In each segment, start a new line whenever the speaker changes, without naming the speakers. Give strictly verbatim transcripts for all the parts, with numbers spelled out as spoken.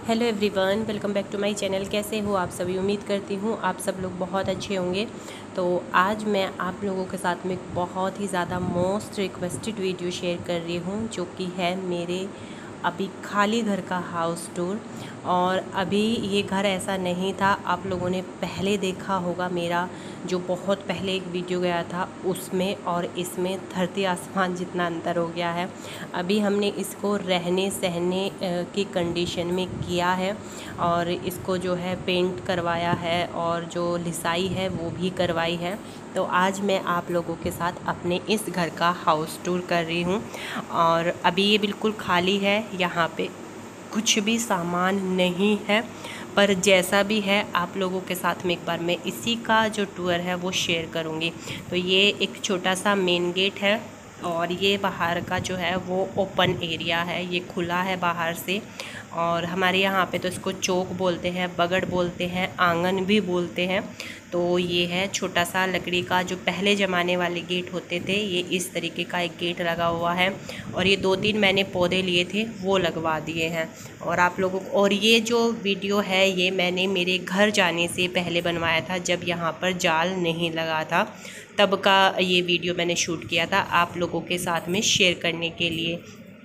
Hello everyone, welcome back to my channel. कैसे हो आप सभी? उम्मीद करती हूँ आप सब लोग बहुत अच्छे होंगे। तो आज मैं आप लोगों के साथ में एक बहुत ही ज़्यादा मोस्ट रिक्वेस्टेड वीडियो शेयर कर रही हूँ, जो कि है मेरे अभी खाली घर का हाउस टूर। और अभी ये घर ऐसा नहीं था, आप लोगों ने पहले देखा होगा मेरा जो बहुत पहले एक वीडियो गया था उसमें और इसमें धरती आसमान जितना अंतर हो गया है। अभी हमने इसको रहने सहने की कंडीशन में किया है और इसको जो है पेंट करवाया है और जो लिसाई है वो भी करवाई है। तो आज मैं आप लोगों के साथ अपने इस घर का हाउस टूर कर रही हूँ और अभी ये बिल्कुल खाली है, यहाँ पे कुछ भी सामान नहीं है, पर जैसा भी है आप लोगों के साथ में एक बार मैं इसी का जो टूर है वो शेयर करूँगी। तो ये एक छोटा सा मेन गेट है और ये बाहर का जो है वो ओपन एरिया है, ये खुला है बाहर से। और हमारे यहाँ पे तो इसको चौक बोलते हैं, बगड़ बोलते हैं, आंगन भी बोलते हैं। तो ये है छोटा सा लकड़ी का, जो पहले ज़माने वाले गेट होते थे, ये इस तरीके का एक गेट लगा हुआ है। और ये दो तीन मैंने पौधे लिए थे वो लगवा दिए हैं। और आप लोगों को, और ये जो वीडियो है ये मैंने मेरे घर जाने से पहले बनवाया था, जब यहाँ पर जाल नहीं लगा था, तब का ये वीडियो मैंने शूट किया था आप लोगों के साथ में शेयर करने के लिए।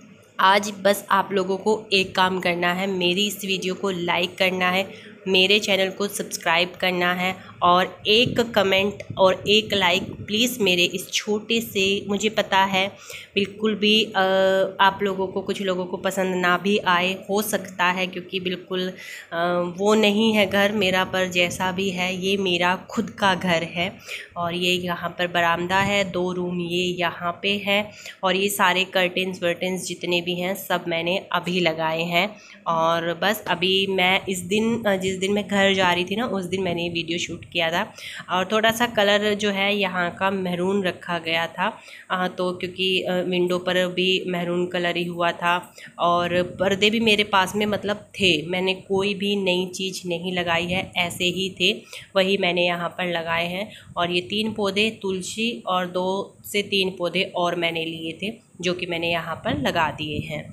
आज बस आप लोगों को एक काम करना है, मेरी इस वीडियो को लाइक करना है, मेरे चैनल को सब्सक्राइब करना है और एक कमेंट और एक लाइक प्लीज़ मेरे इस छोटे से, मुझे पता है बिल्कुल भी आ, आप लोगों को, कुछ लोगों को पसंद ना भी आए, हो सकता है, क्योंकि बिल्कुल आ, वो नहीं है घर मेरा, पर जैसा भी है ये मेरा खुद का घर है। और ये यहाँ पर बरामदा है, दो रूम ये यहाँ पे है और ये सारे कर्टन्स वर्टन्स जितने भी हैं सब मैंने अभी लगाए हैं। और बस अभी मैं इस दिन, जिस दिन मैं घर जा रही थी ना, उस दिन मैंने ये वीडियो शूट किया था। और थोड़ा सा कलर जो है यहाँ का मैरून रखा गया था, आ, तो क्योंकि विंडो पर भी मैरून कलर ही हुआ था। और पर्दे भी मेरे पास में मतलब थे, मैंने कोई भी नई चीज़ नहीं लगाई है, ऐसे ही थे, वही मैंने यहाँ पर लगाए हैं। और ये तीन पौधे तुलसी और दो से तीन पौधे और मैंने लिए थे, जो कि मैंने यहाँ पर लगा दिए हैं।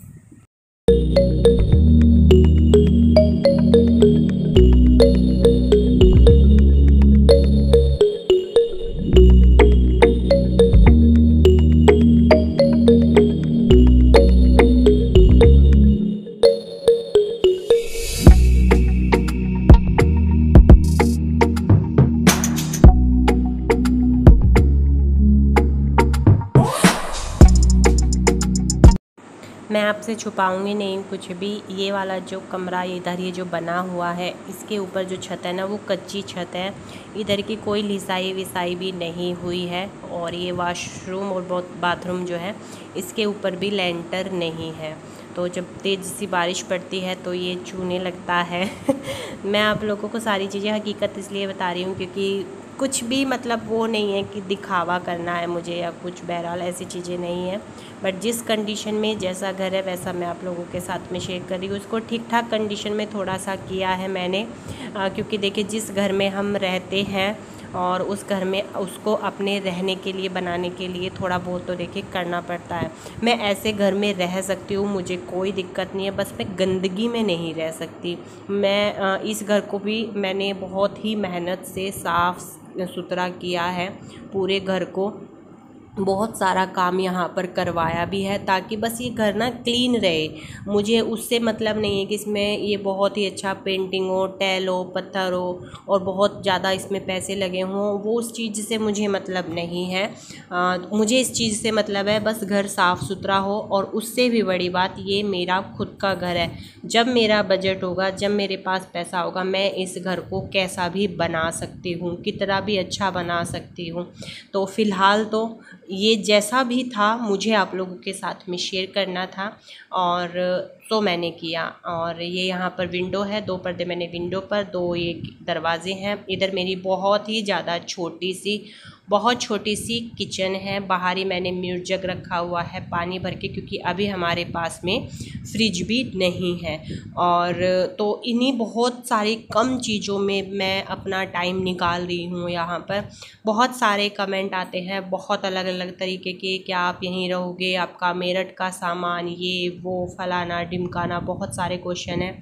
मैं आपसे छुपाऊंगी नहीं कुछ भी। ये वाला जो कमरा इधर ये जो बना हुआ है, इसके ऊपर जो छत है ना वो कच्ची छत है, इधर की कोई लिसाई विसाई भी नहीं हुई है। और ये वॉशरूम और बहुत बाथरूम जो है इसके ऊपर भी लेंटर नहीं है, तो जब तेज़ सी बारिश पड़ती है तो ये छूने लगता है। मैं आप लोगों को सारी चीज़ें हकीकत इसलिए बता रही हूँ क्योंकि कुछ भी मतलब वो नहीं है कि दिखावा करना है मुझे या कुछ, बहरहाल ऐसी चीज़ें नहीं है। बट जिस कंडीशन में जैसा घर है वैसा मैं आप लोगों के साथ में शेयर कर रही हूँ। उसको ठीक ठाक कंडीशन में थोड़ा सा किया है मैंने, आ, क्योंकि देखिए जिस घर में हम रहते हैं और उस घर में उसको अपने रहने के लिए, बनाने के लिए थोड़ा बहुत तो देखिए करना पड़ता है। मैं ऐसे घर में रह सकती हूँ, मुझे कोई दिक्कत नहीं है, बस मैं गंदगी में नहीं रह सकती। मैं इस घर को भी मैंने बहुत ही मेहनत से साफ़ सुथरा किया है, पूरे घर को बहुत सारा काम यहाँ पर करवाया भी है, ताकि बस ये घर ना क्लीन रहे। मुझे उससे मतलब नहीं है कि इसमें ये बहुत ही अच्छा पेंटिंग हो, टैल हो, पत्थर हो और बहुत ज़्यादा इसमें पैसे लगे हों, वो उस चीज़ से मुझे मतलब नहीं है। आ, मुझे इस चीज़ से मतलब है बस घर साफ़ सुथरा हो। और उससे भी बड़ी बात, ये मेरा खुद का घर है। जब मेरा बजट होगा, जब मेरे पास पैसा होगा, मैं इस घर को कैसा भी बना सकती हूँ, कितना भी अच्छा बना सकती हूँ। तो फ़िलहाल तो ये जैसा भी था मुझे आप लोगों के साथ में शेयर करना था और तो मैंने किया। और ये यहाँ पर विंडो है, दो पर्दे मैंने विंडो पर, दो ये दरवाजे हैं। इधर मेरी बहुत ही ज़्यादा छोटी सी बहुत छोटी सी किचन है। बाहर ही मैंने म्यूट जग रखा हुआ है पानी भर के, क्योंकि अभी हमारे पास में फ्रिज भी नहीं है। और तो इन्हीं बहुत सारी कम चीज़ों में मैं अपना टाइम निकाल रही हूँ। यहाँ पर बहुत सारे कमेंट आते हैं बहुत अलग अलग तरीके के, क्या आप यहीं रहोगे, आपका मेरठ का सामान, ये वो फलाना ढिमकाना, बहुत सारे क्वेश्चन हैं।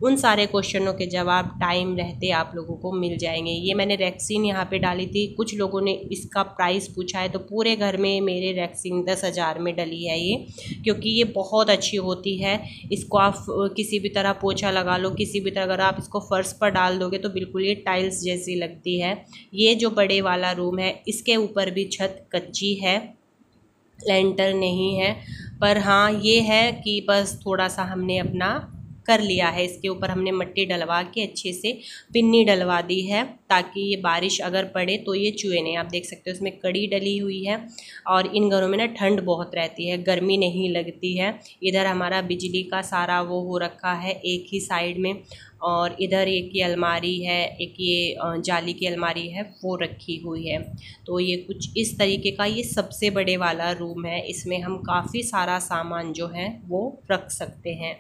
उन सारे क्वेश्चनों के जवाब टाइम रहते आप लोगों को मिल जाएंगे। ये मैंने रैक्सीन यहाँ पे डाली थी, कुछ लोगों ने इसका प्राइस पूछा है, तो पूरे घर में मेरे रैक्सीन दस हज़ार में डली है ये, क्योंकि ये बहुत अच्छी होती है। इसको आप किसी भी तरह पोछा लगा लो, किसी भी तरह अगर आप इसको फर्श पर डाल दोगे तो बिल्कुल ये टाइल्स जैसी लगती है। ये जो बड़े वाला रूम है इसके ऊपर भी छत कच्ची है, लेंटर नहीं है, पर हाँ ये है कि बस थोड़ा सा हमने अपना कर लिया है। इसके ऊपर हमने मिट्टी डलवा के अच्छे से पिन्नी डलवा दी है, ताकि ये बारिश अगर पड़े तो ये चुए नहीं। आप देख सकते हो इसमें कड़ी डली हुई है, और इन घरों में ना ठंड बहुत रहती है, गर्मी नहीं लगती है। इधर हमारा बिजली का सारा वो हो रखा है एक ही साइड में, और इधर एक ये अलमारी है, एक ये जाली की अलमारी है वो रखी हुई है। तो ये कुछ इस तरीके का ये सबसे बड़े वाला रूम है। इसमें हम काफ़ी सारा सामान जो है वो रख सकते हैं।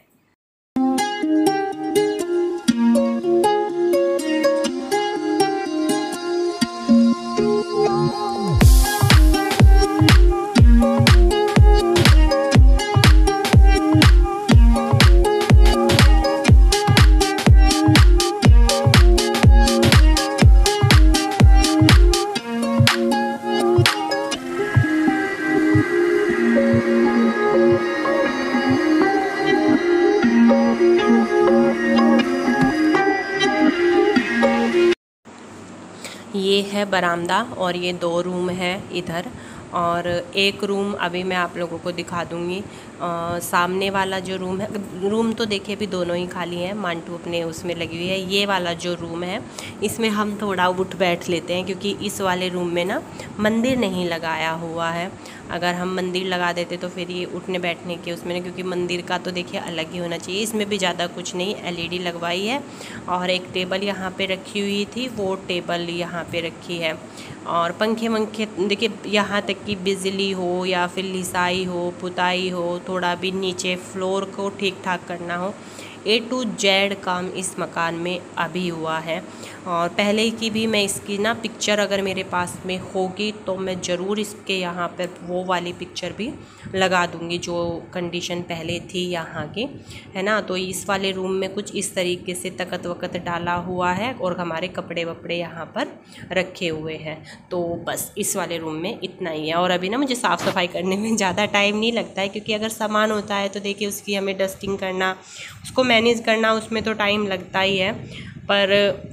ये है बरामदा और ये दो रूम है इधर, और एक रूम अभी मैं आप लोगों को दिखा दूँगी। आ, सामने वाला जो रूम है, रूम तो देखिए अभी दोनों ही खाली हैं, मांटू अपने उसमें लगी हुई है। ये वाला जो रूम है इसमें हम थोड़ा उठ बैठ लेते हैं, क्योंकि इस वाले रूम में ना मंदिर नहीं लगाया हुआ है। अगर हम मंदिर लगा देते तो फिर ये उठने बैठने के उसमें ना, क्योंकि मंदिर का तो देखिए अलग ही होना चाहिए। इसमें भी ज़्यादा कुछ नहीं, एलईडी लगवाई है, और एक टेबल यहाँ पे रखी हुई थी, वो टेबल यहाँ पे रखी है, और पंखे वंखे देखिए, यहाँ तक कि बिजली हो या फिर लिसाई हो, पुताई हो, थोड़ा भी नीचे फ्लोर को ठीक ठाक करना हो, ए टू जेड काम इस मकान में अभी हुआ है। और पहले की भी मैं इसकी ना पिक्चर अगर मेरे पास में होगी तो मैं ज़रूर इसके यहाँ पर वो वाली पिक्चर भी लगा दूँगी जो कंडीशन पहले थी यहाँ की, है ना। तो इस वाले रूम में कुछ इस तरीके से तकत वकत डाला हुआ है, और हमारे कपड़े वपड़े यहाँ पर रखे हुए हैं। तो बस इस वाले रूम में इतना ही है। और अभी ना मुझे साफ़ सफाई करने में ज़्यादा टाइम नहीं लगता है, क्योंकि अगर सामान होता है तो देखिए उसकी हमें डस्टिंग करना, उसको मैनेज करना, उसमें तो टाइम लगता ही है। पर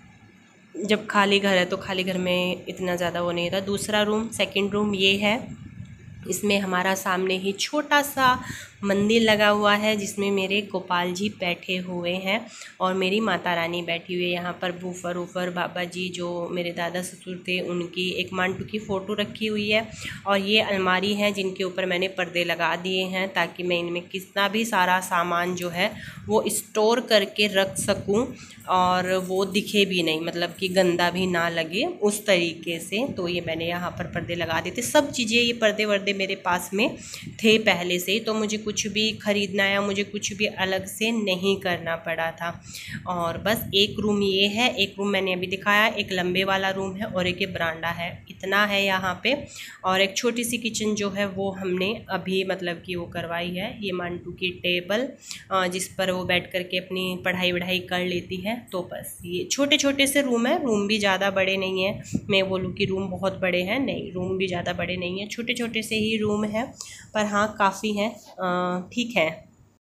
जब खाली घर है तो खाली घर में इतना ज़्यादा वो नहीं था। दूसरा रूम, सेकंड रूम ये है, इसमें हमारा सामने ही छोटा सा मंदिर लगा हुआ है, जिसमें मेरे गोपाल जी बैठे हुए हैं और मेरी माता रानी बैठी हुई है। यहाँ पर बूफर ऊफर बाबा जी जो मेरे दादा ससुर थे उनकी एक मांटू की फ़ोटो रखी हुई है, और ये अलमारी है जिनके ऊपर मैंने पर्दे लगा दिए हैं, ताकि मैं इनमें कितना भी सारा सामान जो है वो स्टोर करके रख सकूँ और वो दिखे भी नहीं, मतलब कि गंदा भी ना लगे उस तरीके से। तो ये मैंने यहाँ पर पर्दे लगा दिए थे। सब चीज़ें, ये पर्दे वर्दे मेरे पास में थे पहले से ही, तो मुझे कुछ भी ख़रीदना या मुझे कुछ भी अलग से नहीं करना पड़ा था। और बस एक रूम ये है, एक रूम मैंने अभी दिखाया, एक लंबे वाला रूम है और एक ये बरांडा है, इतना है यहाँ पे। और एक छोटी सी किचन जो है वो हमने अभी मतलब कि वो करवाई है। ये मांटू की टेबल जिस पर वो बैठ करके अपनी पढ़ाई वढ़ाई कर लेती है। तो बस ये छोटे छोटे से रूम है, रूम भी ज़्यादा बड़े नहीं है। मैं बोलूँ कि रूम बहुत बड़े हैं, नहीं, रूम भी ज़्यादा बड़े नहीं है, छोटे छोटे से ही रूम है, पर हाँ काफ़ी हैं, ठीक है।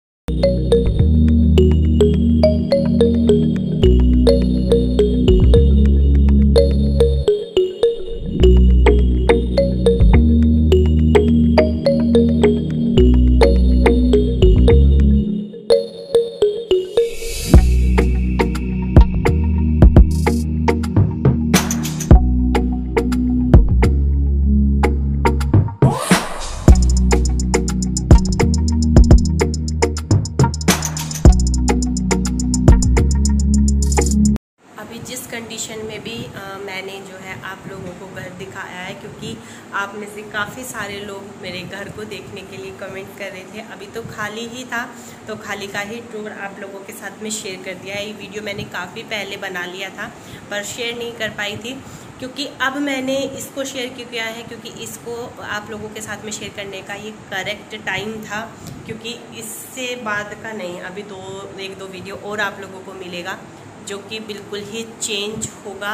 जिस कंडीशन में भी आ, मैंने जो है आप लोगों को घर दिखाया है, क्योंकि आप में से काफ़ी सारे लोग मेरे घर को देखने के लिए कमेंट कर रहे थे। अभी तो खाली ही था, तो खाली का ही टूर आप लोगों के साथ में शेयर कर दिया है। ये वीडियो मैंने काफ़ी पहले बना लिया था पर शेयर नहीं कर पाई थी, क्योंकि अब मैंने इसको शेयर क्यों किया है, क्योंकि इसको आप लोगों के साथ में शेयर करने का ये करेक्ट टाइम था, क्योंकि इससे बाद का नहीं, अभी दो एक दो वीडियो और आप लोगों को मिलेगा जो कि बिल्कुल ही चेंज होगा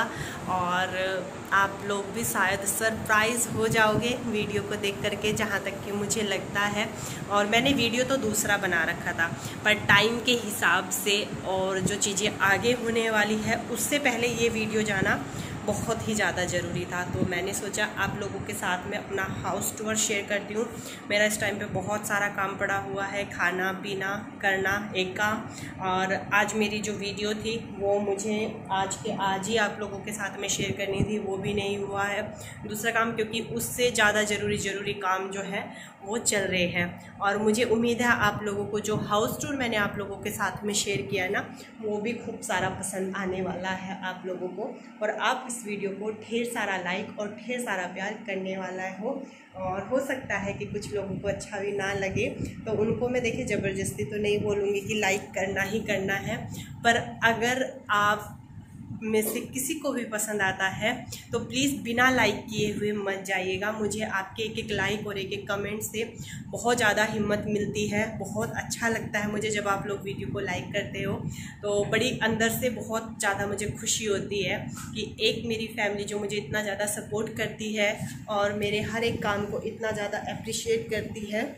और आप लोग भी शायद सरप्राइज़ हो जाओगे वीडियो को देख करके, जहाँ तक कि मुझे लगता है। और मैंने वीडियो तो दूसरा बना रखा था, पर टाइम के हिसाब से और जो चीज़ें आगे होने वाली है उससे पहले ये वीडियो जाना बहुत ही ज़्यादा ज़रूरी था। तो मैंने सोचा आप लोगों के साथ में अपना हाउस टूर शेयर करती हूँ। मेरा इस टाइम पे बहुत सारा काम पड़ा हुआ है, खाना पीना करना एक काम, और आज मेरी जो वीडियो थी वो मुझे आज के आज ही आप लोगों के साथ में शेयर करनी थी, वो भी नहीं हुआ है दूसरा काम, क्योंकि उससे ज़्यादा ज़रूरी ज़रूरी काम जो है वो चल रहे हैं। और मुझे उम्मीद है आप लोगों को जो हाउस टूर मैंने आप लोगों के साथ में शेयर किया ना, वो भी खूब सारा पसंद आने वाला है आप लोगों को, और आप इस वीडियो को ढेर सारा लाइक और ढेर सारा प्यार करने वाला हो। और हो सकता है कि कुछ लोगों को अच्छा भी ना लगे, तो उनको मैं देखिए ज़बरदस्ती तो नहीं बोलूँगी कि लाइक करना ही करना है, पर अगर आप में से किसी को भी पसंद आता है तो प्लीज़ बिना लाइक किए हुए मत जाइएगा। मुझे आपके एक एक लाइक और एक एक कमेंट से बहुत ज़्यादा हिम्मत मिलती है, बहुत अच्छा लगता है मुझे जब आप लोग वीडियो को लाइक करते हो, तो बड़ी अंदर से बहुत ज़्यादा मुझे खुशी होती है कि एक मेरी फैमिली जो मुझे इतना ज़्यादा सपोर्ट करती है और मेरे हर एक काम को इतना ज़्यादा अप्रिशिएट करती है,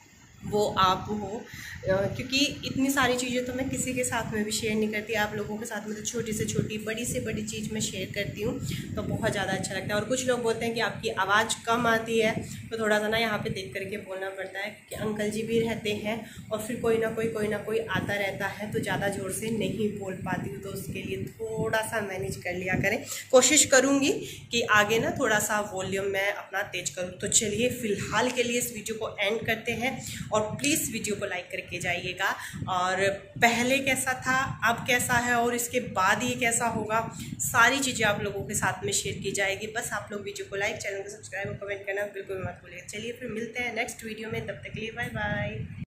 वो आप हो। क्योंकि इतनी सारी चीज़ें तो मैं किसी के साथ में भी शेयर नहीं करती, आप लोगों के साथ में तो छोटी से छोटी बड़ी से बड़ी चीज़ मैं शेयर करती हूँ, तो बहुत ज़्यादा अच्छा लगता है। और कुछ लोग बोलते हैं कि आपकी आवाज़ कम आती है, तो थोड़ा सा ना यहाँ पे देख करके बोलना पड़ता है, क्योंकि अंकल जी भी रहते हैं और फिर कोई ना कोई कोई ना कोई आता रहता है, तो ज़्यादा ज़ोर से नहीं बोल पाती हूँ, तो उसके लिए थोड़ा सा मैनेज कर लिया करें। कोशिश करूँगी कि आगे ना थोड़ा सा वॉल्यूम मैं अपना तेज करूँ। तो चलिए फ़िलहाल के लिए इस वीडियो को एंड करते हैं, और प्लीज़ वीडियो को लाइक करके जाइएगा। और पहले कैसा था, अब कैसा है, और इसके बाद ये कैसा होगा, सारी चीज़ें आप लोगों के साथ में शेयर की जाएगी। बस आप लोग वीडियो को लाइक, चैनल को सब्सक्राइब और कमेंट करना बिल्कुल मत भूलिएगा। चलिए फिर मिलते हैं नेक्स्ट वीडियो में, तब तक के लिए बाय बाय।